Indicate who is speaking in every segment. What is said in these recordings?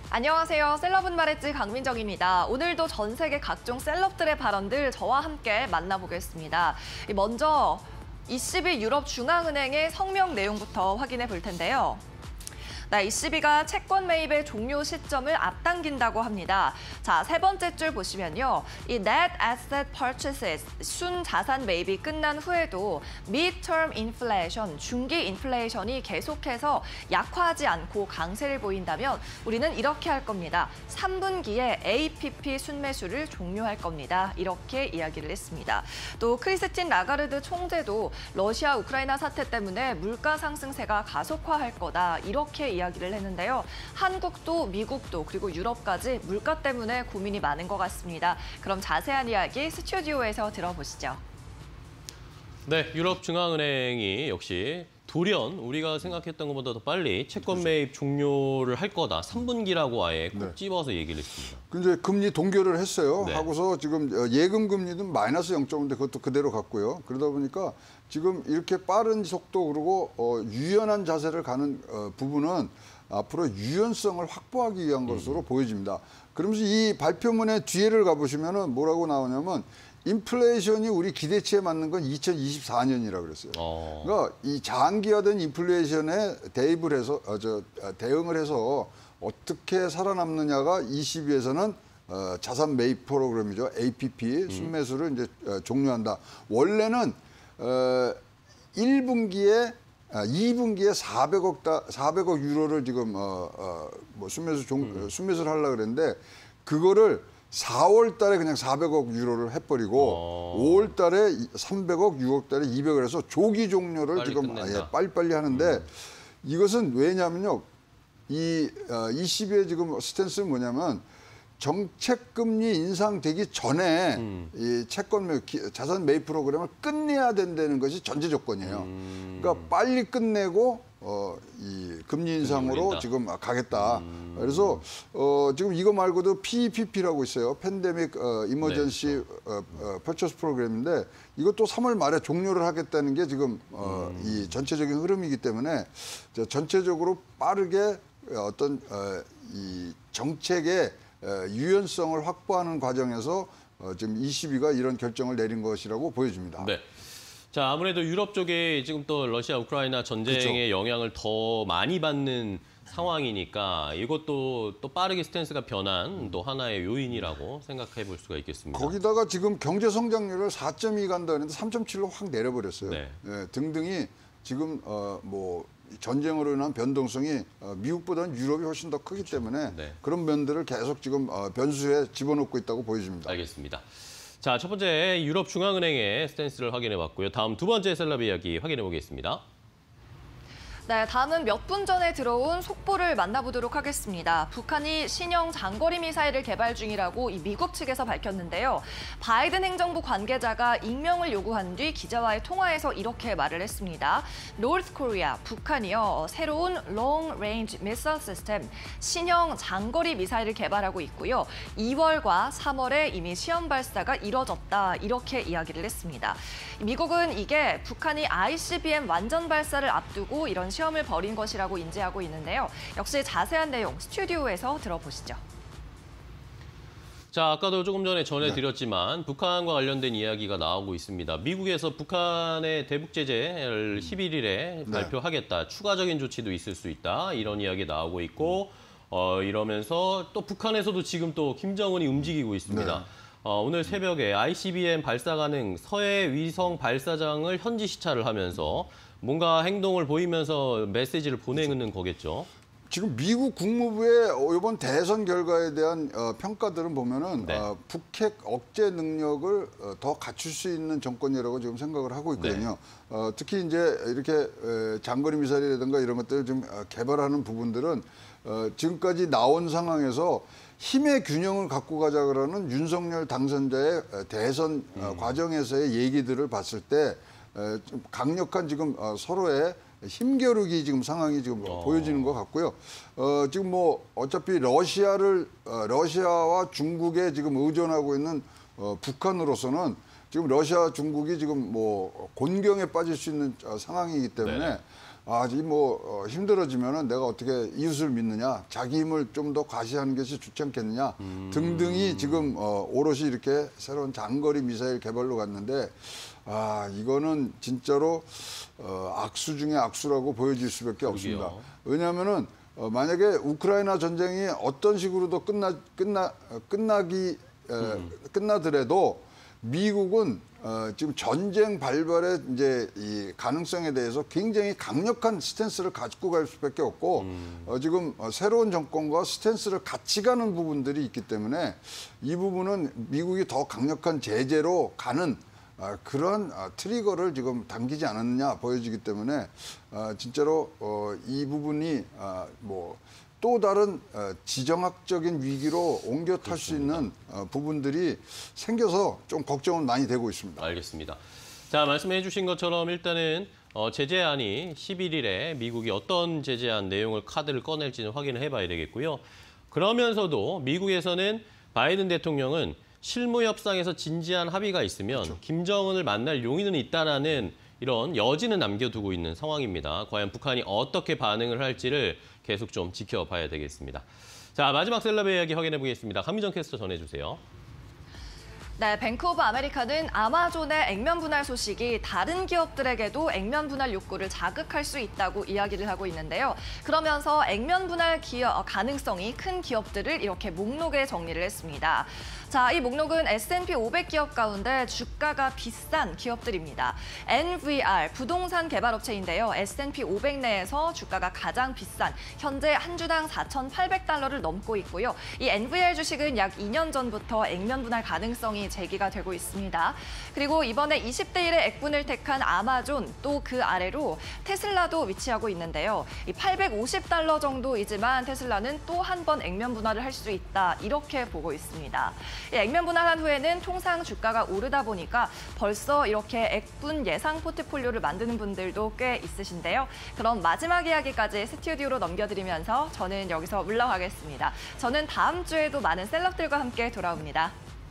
Speaker 1: 안녕하세요. 셀럽은 말했지 강민정입니다. 오늘도 전 세계 각종 셀럽들의 발언들 저와 함께 만나보겠습니다. 먼저 ECB 유럽중앙은행의 성명 내용부터 확인해 볼 텐데요. ECB가 채권 매입의 종료 시점을 앞당긴다고 합니다. 자, 세 번째 줄 보시면요. 이 net asset purchases, 순자산 매입이 끝난 후에도 mid-term inflation, 중기 인플레이션이 계속해서 약화하지 않고 강세를 보인다면 우리는 이렇게 할 겁니다. 3분기에 APP 순매수를 종료할 겁니다. 이렇게 이야기를 했습니다. 또 크리스틴 라가르드 총재도 러시아 우크라이나 사태 때문에 물가 상승세가 가속화할 거다. 이렇게 이야기를 했는데요. 한국도 미국도 그리고 유럽까지 물가 때문에 고민이 많은 것 같습니다. 그럼 자세한 이야기 스튜디오에서 들어보시죠.
Speaker 2: 네, 유럽중앙은행이 역시 돌연 우리가 생각했던 것보다 더 빨리 채권 매입 종료를 할 거다. 3분기라고 아예 꼭 집어서 얘기를 했습니다.
Speaker 3: 이제 금리 동결을 했어요.
Speaker 2: 네.
Speaker 3: 하고서 지금 예금 금리는 마이너스 0.5인데 그것도 그대로 갔고요. 그러다 보니까 지금 이렇게 빠른 속도 그리고 유연한 자세를 가는 부분은 앞으로 유연성을 확보하기 위한 것으로 보여집니다. 그러면서 이 발표문의 뒤에를 가보시면은 뭐라고 나오냐면 인플레이션이 우리 기대치에 맞는 건 2024년이라고 그랬어요. 그러니까 이 장기화된 인플레이션에 대응을 해서 어떻게 살아남느냐가 ECB에서는 자산 매입 프로그램이죠. APP 순매수를 이제 종료한다. 원래는 2분기에 400억 유로를 지금 뭐 순매수를 하려고 그랬는데 그거를 4월 달에 그냥 400억 유로를 해버리고 5월 달에 300억, 6월 달에 200을 해서 조기 종료를 지금 빨리빨리 하는데 이것은 왜냐면요. 이 ECB의 지금 스탠스는 뭐냐면 정책금리 인상되기 전에 이 채권 매입, 자산 매입 프로그램을 끝내야 된다는 것이 전제 조건이에요. 그러니까 빨리 끝내고 이 금리 인상으로 지금 가겠다. 그래서 지금 이거 말고도 PEPP라고 있어요. 팬데믹 이머전시 퍼처스 프로그램인데 이것도 3월 말에 종료를 하겠다는 게 지금 이 전체적인 흐름이기 때문에 전체적으로 빠르게 어떤 이 정책의 유연성을 확보하는 과정에서 지금 ECB가 이런 결정을 내린 것이라고 보여집니다.
Speaker 2: 네. 자, 아무래도 유럽 쪽에 지금 또 러시아 우크라이나 전쟁의 영향을 더 많이 받는 상황이니까 이것도 또 빠르게 스탠스가 변한 또 하나의 요인이라고 생각해 볼 수가 있겠습니다.
Speaker 3: 거기다가 지금 경제 성장률을 4.2 간다 했는데 3.7로 확 내려버렸어요. 네. 등등이 지금 뭐 전쟁으로 인한 변동성이 미국보다는 유럽이 훨씬 더 크기 때문에 그런 면들을 계속 지금 변수에 집어넣고 있다고 보여집니다.
Speaker 2: 알겠습니다. 자, 첫 번째 유럽중앙은행의 스탠스를 확인해 봤고요. 다음 두 번째 셀럽 이야기 확인해 보겠습니다.
Speaker 1: 네, 다음은 몇 분 전에 들어온 속보를 만나보도록 하겠습니다. 북한이 신형 장거리 미사일을 개발 중이라고 이 미국 측에서 밝혔는데요. 바이든 행정부 관계자가 익명을 요구한 뒤 기자와의 통화에서 이렇게 말을 했습니다. North Korea, 북한이요. 새로운 Long Range Missile System, 신형 장거리 미사일을 개발하고 있고요. 2월과 3월에 이미 시험 발사가 이뤄졌다. 이렇게 이야기를 했습니다. 미국은 이게 북한이 ICBM 완전 발사를 앞두고 이런 시험을 벌인 것이라고 인지하고 있는데요. 역시 자세한 내용 스튜디오에서 들어보시죠.
Speaker 2: 자, 아까도 조금 전에 전해드렸지만 북한과 관련된 이야기가 나오고 있습니다. 미국에서 북한의 대북 제재를 11일에 발표하겠다. 추가적인 조치도 있을 수 있다. 이런 이야기 나오고 있고 이러면서 또 북한에서도 지금 또 김정은이 움직이고 있습니다. 오늘 새벽에 ICBM 발사 가능 서해 위성 발사장을 현지 시찰을 하면서 뭔가 행동을 보이면서 메시지를 보내는 거겠죠.
Speaker 3: 지금 미국 국무부의 이번 대선 결과에 대한 평가들은 보면은 북핵 억제 능력을 더 갖출 수 있는 정권이라고 지금 생각을 하고 있거든요. 특히 이제 이렇게 장거리 미사일이라든가 이런 것들을 좀 개발하는 부분들은 지금까지 나온 상황에서 힘의 균형을 갖고 가자 그러는 윤석열 당선자의 대선 과정에서의 얘기들을 봤을 때 좀 강력한 지금 서로의 힘겨루기 지금 상황이 지금 보여지는 것 같고요. 지금 뭐 어차피 러시아와 중국에 지금 의존하고 있는 북한으로서는 지금 러시아, 중국이 지금 뭐 곤경에 빠질 수 있는 상황이기 때문에 힘들어지면은 내가 어떻게 이웃을 믿느냐, 자기 힘을 좀 더 과시하는 것이 좋지 않겠느냐 등등이 지금 오롯이 이렇게 새로운 장거리 미사일 개발로 갔는데 이거는 진짜로 악수 중에 악수라고 보여질 수밖에 없습니다. 왜냐하면은 만약에 우크라이나 전쟁이 어떤 식으로도 끝나더라도 미국은 지금 전쟁 발발의 이제 이 가능성에 대해서 굉장히 강력한 스탠스를 가지고 갈 수밖에 없고 지금 새로운 정권과 스탠스를 같이 가는 부분들이 있기 때문에 이 부분은 미국이 더 강력한 제재로 가는 그런 트리거를 지금 당기지 않았느냐 보여지기 때문에 진짜로 이 부분이 또 다른 지정학적인 위기로 옮겨 탈 수 있는 부분들이 생겨서 좀 걱정은 많이 되고 있습니다.
Speaker 2: 알겠습니다. 자, 말씀해 주신 것처럼 일단은 제재안이 11일에 미국이 어떤 제재안 내용을 카드를 꺼낼지는 확인을 해봐야 되겠고요. 그러면서도 미국에서는 바이든 대통령은 실무 협상에서 진지한 합의가 있으면 그렇죠. 김정은을 만날 용의는 있다라는 이런 여지는 남겨두고 있는 상황입니다. 과연 북한이 어떻게 반응을 할지를 계속 좀 지켜봐야 되겠습니다. 자, 마지막 셀럽의 이야기 확인해 보겠습니다. 강민정 캐스터 전해주세요.
Speaker 1: 네, 뱅크 오브 아메리카는 아마존의 액면 분할 소식이 다른 기업들에게도 액면 분할 욕구를 자극할 수 있다고 이야기를 하고 있는데요. 그러면서 액면 분할 가능성이 큰 기업들을 이렇게 목록에 정리를 했습니다. 자, 이 목록은 S&P 500 기업 가운데 주가가 비싼 기업들입니다. NVR, 부동산 개발업체인데요. S&P 500 내에서 주가가 가장 비싼, 현재 한 주당 4,800달러를 넘고 있고요. 이 NVR 주식은 약 2년 전부터 액면 분할 가능성이 제기가 되고 있습니다. 그리고 이번에 20대 1의 액분을 택한 아마존, 또 그 아래로 테슬라도 위치하고 있는데요. 이 850달러 정도이지만 테슬라는 또 한 번 액면 분할을 할 수 있다, 이렇게 보고 있습니다. 액면 분할한 후에는 통상 주가가 오르다 보니까 벌써 이렇게 액분 예상 포트폴리오를 만드는 분들도 꽤 있으신데요. 그럼 마지막 이야기까지 스튜디오로 넘겨드리면서 저는 여기서 물러가겠습니다. 저는 다음 주에도 많은 셀럽들과 함께 돌아옵니다.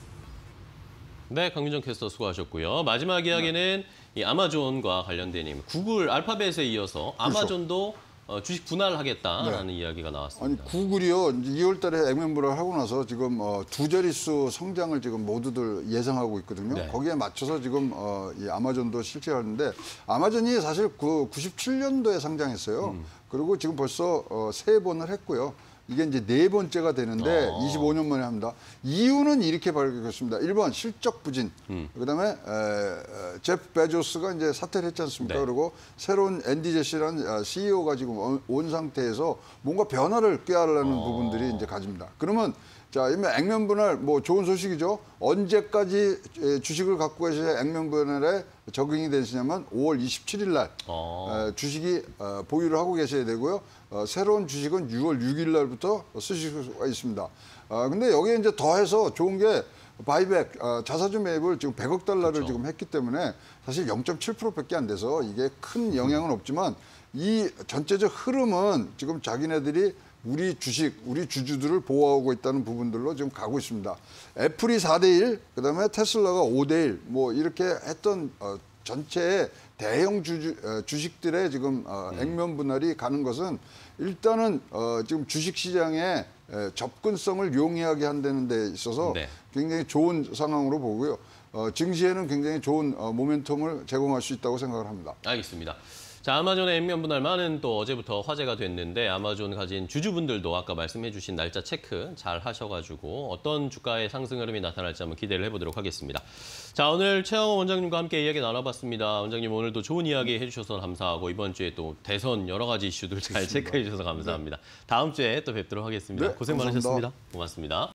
Speaker 2: 네, 강민정 캐스터 수고하셨고요. 마지막 이야기는 이 아마존과 관련된 구글 알파벳에 이어서 아마존도 주식 분할을 하겠다라는 이야기가 나왔습니다.
Speaker 3: 아니, 구글이요, 2월 달에 액면 분할을 하고 나서 지금 두 자릿수 성장을 지금 모두들 예상하고 있거든요.
Speaker 2: 네.
Speaker 3: 거기에 맞춰서 지금 이 아마존도 실제하는데 아마존이 사실 97년도에 상장했어요. 그리고 지금 벌써 3번을 했고요. 이게 이제 4번째가 되는데 25년 만에 합니다. 이유는 이렇게 밝혔습니다. 1번 실적 부진. 그다음에 제프 베조스가 이제 사퇴를 했지 않습니까?
Speaker 2: 네.
Speaker 3: 그리고 새로운 앤디 제시라는 CEO가 지금 온 상태에서 뭔가 변화를 꾀하려는 부분들이 이제 가집니다. 그러면 자, 액면 분할 좋은 소식이죠. 언제까지 주식을 갖고 계셔야 액면 분할에 적용이 되시냐면 5월 27일 날 주식이 보유를 하고 계셔야 되고요. 새로운 주식은 6월 6일 날부터 쓰실 수가 있습니다. 근데 여기에 이제 더해서 좋은 게 바이백, 자사주 매입을 지금 100억 달러를
Speaker 2: 그렇죠.
Speaker 3: 지금 했기 때문에 사실 0.7%밖에 안 돼서 이게 큰 영향은 없지만 이 전체적 흐름은 지금 자기네들이 우리 주식, 우리 주주들을 보호하고 있다는 부분들로 지금 가고 있습니다. 애플이 4대1, 그다음에 테슬라가 5대1, 이렇게 했던 전체의 대형 주식들의 지금 액면 분할이 가는 것은 일단은 지금 주식 시장의 접근성을 용이하게 한다는 데 있어서 굉장히 좋은 상황으로 보고요. 증시에는 굉장히 좋은 모멘텀을 제공할 수 있다고 생각을 합니다.
Speaker 2: 알겠습니다. 자, 아마존의 액면 분할만은 또 어제부터 화제가 됐는데 아마존 가진 주주분들도 아까 말씀해 주신 날짜 체크 잘 하셔가지고 어떤 주가의 상승 흐름이 나타날지 한번 기대를 해보도록 하겠습니다. 자, 오늘 최영호 원장님과 함께 이야기 나눠봤습니다. 원장님 오늘도 좋은 이야기 해주셔서 감사하고 이번 주에 또 대선 여러 가지 이슈들 잘 체크해 주셔서 감사합니다. 다음 주에 또 뵙도록 하겠습니다.
Speaker 3: 네,
Speaker 2: 고생
Speaker 3: 감사합니다.
Speaker 2: 많으셨습니다. 고맙습니다.